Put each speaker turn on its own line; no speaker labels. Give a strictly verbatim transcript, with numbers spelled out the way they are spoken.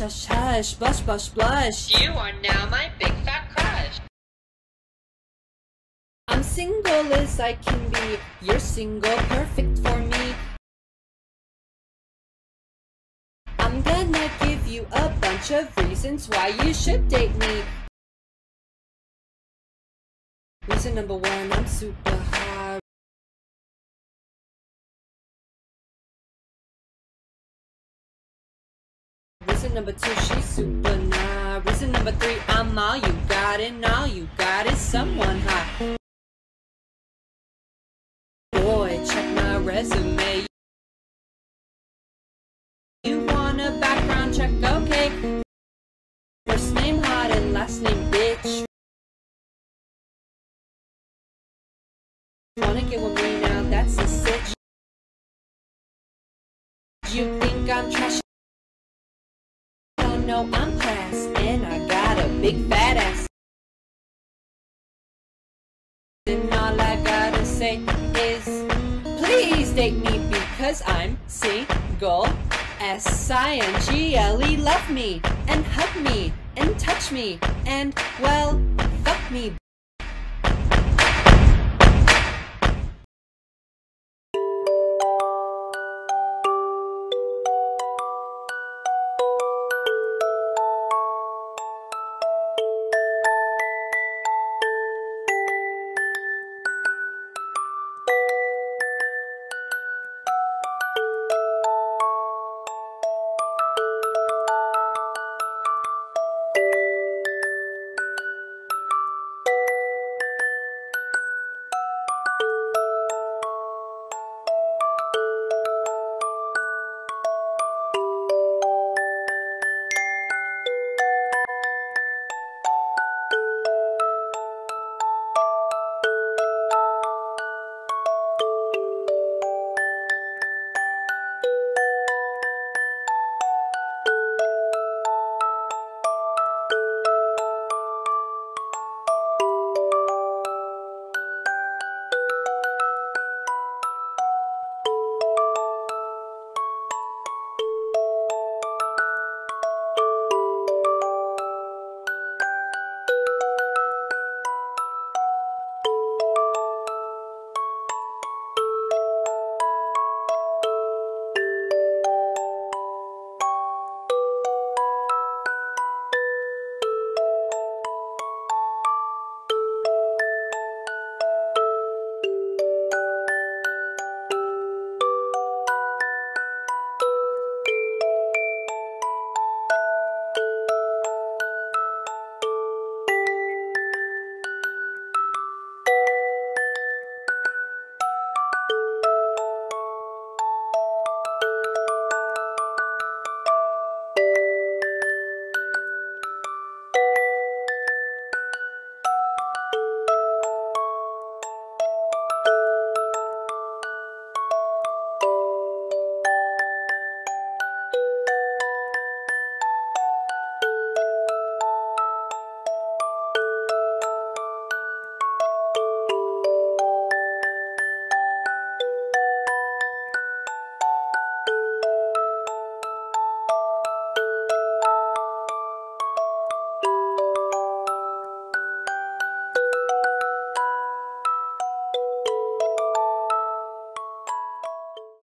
hush, hush, blush, blush, blush.
You are now my big fat crush.
I'm single as I can be. You're single, perfect for me. I'm gonna give you a bunch of reasons why you should date me. Reason number one, I'm super hot. Reason number two, she's super nah. Reason number three, I'm all you got, and all you got is someone hot. Boy, check my resume. You want a background check? Okay. First name hot and last name bitch. Wanna get with me now? That's a sitch. You think I'm trash? Oh no, I'm class, and I got a big fat ass. And all I gotta say is, please date me because I'm single. S I N G L E, love me, and hug me, and touch me, and, well, fuck me.